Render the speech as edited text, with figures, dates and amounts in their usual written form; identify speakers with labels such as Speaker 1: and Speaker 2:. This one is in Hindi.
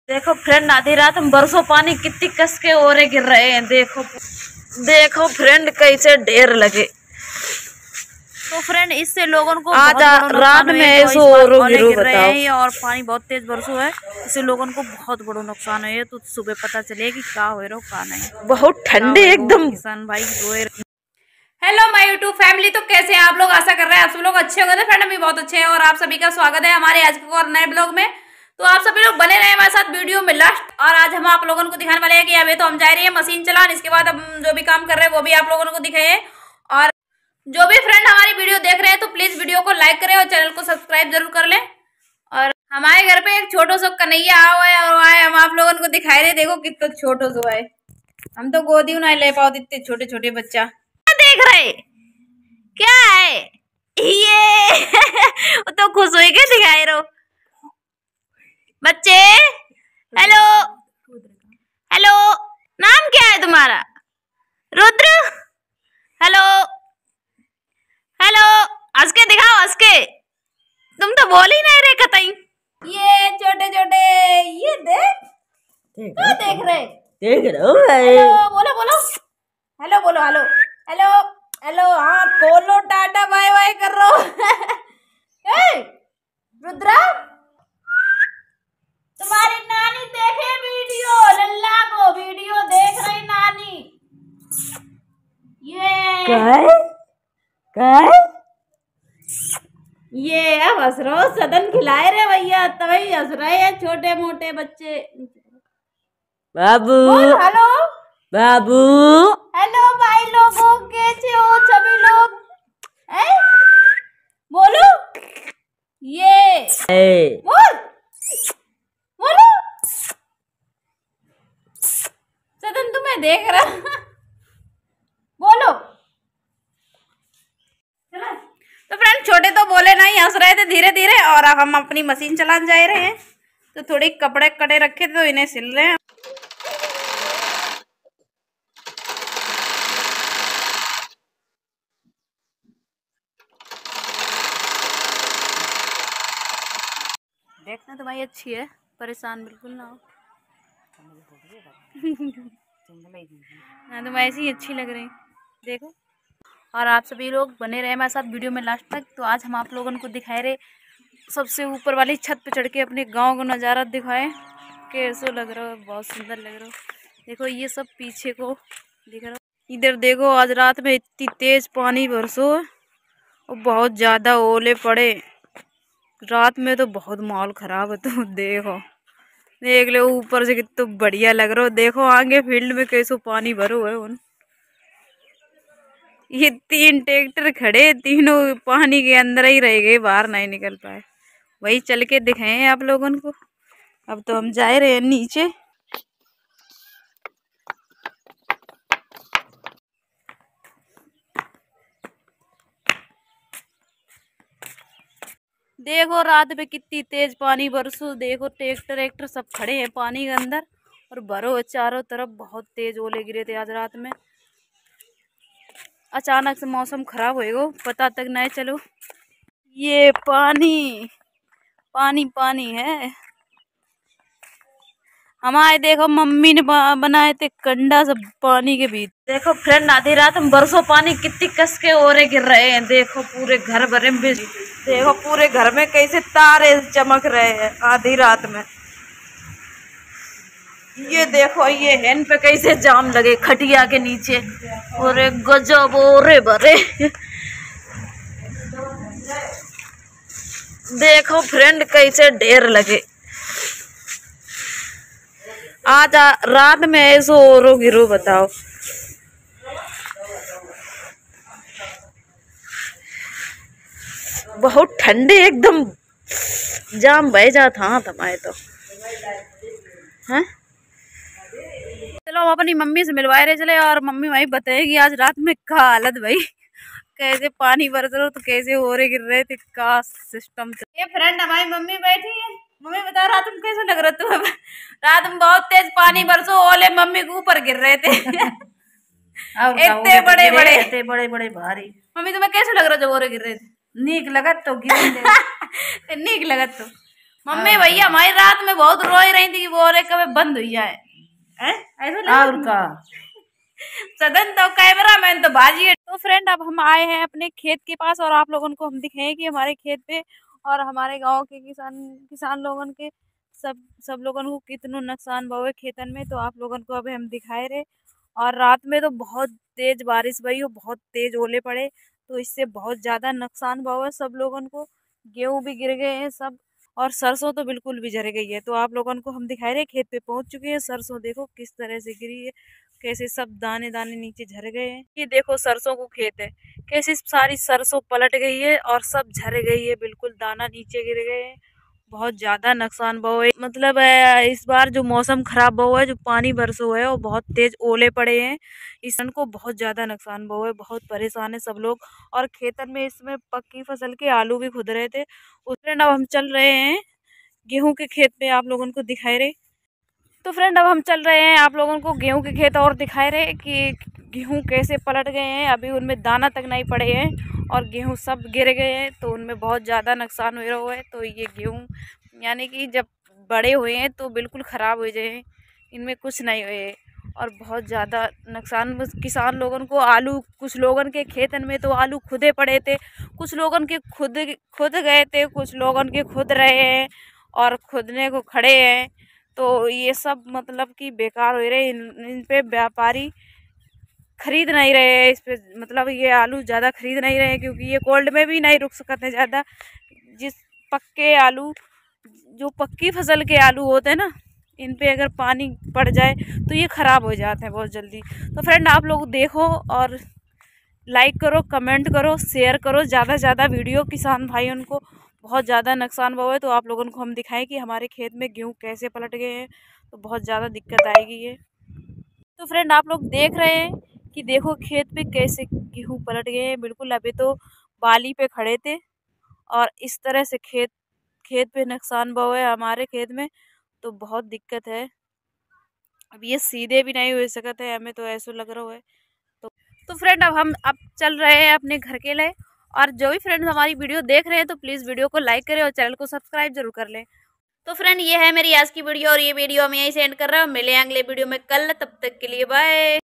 Speaker 1: देखो फ्रेंड, आधी रात में बरसों पानी कितनी कस के ओरे गिर रहे हैं। देखो देखो फ्रेंड, कैसे ढेर लगे।
Speaker 2: तो फ्रेंड, इससे लोगों को
Speaker 1: आज रात में ऐसे
Speaker 2: ओले
Speaker 1: गिरो
Speaker 2: गिर रहे
Speaker 1: बताओ।
Speaker 2: हैं और पानी बहुत तेज बरसों है। इससे लोगों को बहुत बड़ा नुकसान है। तो सुबह पता चलेगी क्या हो रहा का नहीं।
Speaker 1: बहुत ठंडे एकदम।
Speaker 2: किसान भाई रोए। हेलो माय यूट्यूब फैमिली, तो कैसे हैं आप लोग? आशा कर रहे हैं आप सब लोग अच्छे होंगे। तो फ्रेंड, हम भी बहुत अच्छे हैं और आप सभी का स्वागत है हमारे आज के और नए ब्लॉग में। तो आप सभी लोग बने रहे हमारे साथ वीडियो में लास्ट। और आज हम आप लोगों को दिखाने वाले हैं कि अभी तो हम जा रहे हैं मशीन चलाने। इसके बाद हम जो भी काम कर रहे हैं वो भी आप लोगों को दिखाए। और जो भी फ्रेंड हमारी वीडियो देख रहे हैं तो प्लीज वीडियो को लाइक करें और चैनल को सब्सक्राइब जरूर कर लें। और हमारे घर पे एक छोटो सा कन्हैया आया हुआ है और आए हम आप लोगों को दिखाई रहे। देखो कितना छोटो सा है। हम तो गोदी नहीं ले पाओ इतने छोटे छोटे बच्चा। देख रहे क्या है ये? तो खुश हुई के दिखाई रहो बच्चे। हेलो हेलो, नाम क्या है तुम्हारा? रुद्र। हेलो हेलो, हंस के दिखाओ, हंस के। तुम तो बोल ही नहीं रहे कतई। ये छोटे छोटे, ये देख क्या देख रहे?
Speaker 1: देख रहे हो?
Speaker 2: हेलो बोलो बोलो, हेलो बोलो, हेलो हेलो हेलो। हाँ बोलो, टाटा बाय बाय कर रहा हूँ। रुद्रा, तुम्हारी नानी देखे वीडियो, लल्ला को वीडियो देख रही नानी। ये अब हंस रहो, सदन खिलाए रे भैया, तभी हंस रहे हैं छोटे मोटे बच्चे।
Speaker 1: बाबू
Speaker 2: हेलो
Speaker 1: बाबू,
Speaker 2: हेलो भाई लोगों, कैसे हो सभी लोग? बोलो ये बोल बोलो। सदन तुम्हें देख रहा। बोलो। तो फ्रेंड, छोटे तो बोले नहीं, हंस रहे थे धीरे धीरे। और अब हम अपनी मशीन चलाने जा रहे हैं। तो थोड़े कपड़े कड़े रखे थे तो इन्हें सिल रहे हैं। देखना तो भाई अच्छी है, परेशान बिल्कुल ना हो। ना तो ऐसी ही अच्छी लग रही, देखो। और आप सभी लोग बने रहे हमारे साथ वीडियो में लास्ट तक। तो आज हम आप लोगों को दिखाए रहे सबसे ऊपर वाली छत पे चढ़ के अपने गांव का नज़ारा दिखाए। कैसे लग रहा है? बहुत सुंदर लग रहा है। देखो ये सब पीछे को दिख रहा है। इधर देखो, आज रात में इतनी तेज पानी बरसो और बहुत ज़्यादा ओले पड़े। रात में तो बहुत माहौल खराब है। तो देखो, देख लो ऊपर से कितना बढ़िया लग रहा हो। देखो आगे फील्ड में कैसो पानी भरो है। उन ये 3 ट्रैक्टर खड़े, तीनों पानी के अंदर ही रह गए, बाहर नहीं निकल पाए। वही चल के दिखाए आप लोगों को। अब तो हम जा रहे हैं नीचे। देखो रात में कितनी तेज पानी बरसो। देखो ट्रैक्टर ट्रैक्टर सब खड़े हैं पानी के अंदर और भरो है चारों तरफ। बहुत तेज ओले गिरे थे आज रात में। अचानक से मौसम खराब होएगा, पता तक नहीं चलो। ये पानी पानी पानी है। हमारे देखो मम्मी ने बनाए थे कंडा सब पानी के बीच।
Speaker 1: देखो फ्रेंड, आधी रात में बरसों पानी कितनी कस के ओरे गिर रहे हैं। देखो पूरे घर भरे में देखो पूरे घर में कैसे तारे चमक रहे हैं आधी रात में। ये देखो ये हैन पे कैसे जाम लगे खटिया के नीचे। और एक गजब ओरे भरे। देखो फ्रेंड कैसे ढेर लगे। आज रात में ऐसो ओरो गिरो बताओ। बहुत ठंडे एकदम, जाम बह जाता हमारे तो। हैं?
Speaker 2: चलो हम अपनी मम्मी से मिलवाए रहे चले। और मम्मी भाई बताएगी आज रात में क्या हालत भाई, कैसे पानी बरस रहा तो कैसे हो रहे गिर रहे थे, का सिस्टम। ये फ्रेंड हमारी मम्मी बैठी है। मम्मी बता, रात में कैसे लग रहा तुम्हें? रात में बहुत तेज पानी बरसो, ओले मम्मी के ऊपर गिर रहे थे। इतने बड़े बड़े
Speaker 1: बड़े बड़े भारी।
Speaker 2: मम्मी तुम्हें कैसे लग रहा जब ओले गिर रहे थे?
Speaker 1: नीक लगत तो गिर
Speaker 2: नीक लगत तो मम्मी भैया हमारी रात में बहुत रोई रही थी कि वो और कभी बंद हुई जाए।
Speaker 1: और का
Speaker 2: सदन तो कैमरा मैन तो बाजी है। तो फ्रेंड अब हम आए हैं अपने खेत के पास और आप लोगों को हम दिखाएं कि हमारे खेत पे और हमारे गांव के किसान लोगों के सब लोगों को कितना नुकसान हुआ है खेतन में, तो आप लोगों को अभी हम दिखाए रहे। और रात में तो बहुत तेज बारिश हुई और बहुत तेज ओले पड़े, तो इससे बहुत ज्यादा नुकसान हुआ है सब लोगों को। गेहूं भी गिर गए हैं सब, और सरसों तो बिल्कुल भी झड़ गई है। तो आप लोगों को हम दिखाई रहे खेत पे पहुंच चुके हैं। सरसों देखो किस तरह से गिरी है, कैसे सब दाने दाने नीचे झड़ गए हैं। ये देखो सरसों को खेत है, कैसे सारी सरसों पलट गई है और सब झड़ गई है, बिल्कुल दाना नीचे गिर गए हैं। बहुत ज्यादा नुकसान हुआ है। मतलब इस बार जो मौसम खराब हुआ है, जो पानी बरसो है और बहुत तेज ओले पड़े हैं, इस को बहुत ज्यादा नुकसान हुआ है। बहुत परेशान है सब लोग। और खेतन में इसमें पक्की फसल के आलू भी खुद रहे थे। उसमें अब हम चल रहे हैं गेहूं के खेत पे, आप लोगों को दिखाए रहे। तो फ्रेंड अब हम चल रहे हैं आप लोगों को गेहूं के खेत और दिखाए रहे कि गेहूं कैसे पलट गए हैं। अभी उनमें दाना तक नहीं पड़े हैं और गेहूं सब गिर गए हैं, तो उनमें बहुत ज़्यादा नुकसान हो रहा है। तो ये गेहूं यानी कि जब बड़े हुए हैं तो बिल्कुल ख़राब हो जाए, इनमें कुछ नहीं हुए और बहुत ज़्यादा नुकसान। किसान लोगों को आलू, कुछ लोगों के खेतन में तो आलू खुदे पड़े थे, कुछ लोगों के खुद गए थे, कुछ लोगों के खुद रहे हैं और खुदने को खड़े हैं। तो ये सब मतलब कि बेकार हो रहे। इन पे व्यापारी खरीद नहीं रहे हैं, इस पे मतलब ये आलू ज़्यादा खरीद नहीं रहे हैं, क्योंकि ये कोल्ड में भी नहीं रुक सकते ज़्यादा। जिस पक्के आलू, जो पक्की फसल के आलू होते हैं ना, इन पे अगर पानी पड़ जाए तो ये ख़राब हो जाते हैं बहुत जल्दी। तो फ्रेंड आप लोग देखो और लाइक करो, कमेंट करो, शेयर करो ज़्यादा से ज़्यादा वीडियो। किसान भाई उनको बहुत ज़्यादा नुकसान हुआ है, तो आप लोगों को हम दिखाएं कि हमारे खेत में गेहूं कैसे पलट गए हैं, तो बहुत ज़्यादा दिक्कत आएगी ये। तो फ्रेंड आप लोग देख रहे हैं कि देखो खेत पे कैसे गेहूं पलट गए हैं। बिल्कुल अभी तो बाली पे खड़े थे और इस तरह से खेत पे नुकसान हुआ है हमारे खेत में, तो बहुत दिक्कत है। अब ये सीधे भी नहीं हो सकते है, हमें तो ऐसा लग रहा है। तो फ्रेंड अब चल रहे हैं अपने घर के लिए। और जो भी फ्रेंड्स हमारी वीडियो देख रहे हैं तो प्लीज़ वीडियो को लाइक करें और चैनल को सब्सक्राइब जरूर कर लें। तो फ्रेंड ये है मेरी आज की वीडियो और ये वीडियो हम यहीं से एंड कर रहे हैं। मिले अगले वीडियो में कल, तब तक के लिए बाय।